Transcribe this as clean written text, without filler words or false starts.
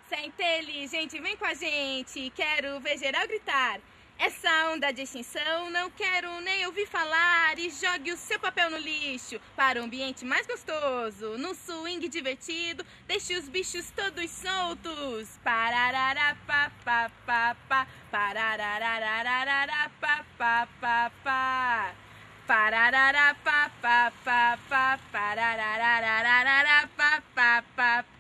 Cê é inteligente, vem com a gente, quero ver geral gritar. Essa onda de extinção não quero nem ouvir falar. E jogue o seu papel no lixo para um ambiente mais gostoso. Num swing divertido, deixe os bichos todos soltos. Pararara pa pa pa pa, pararara pa pa pa pa. Pararara pa pa pa pa, pararara pa pa pa.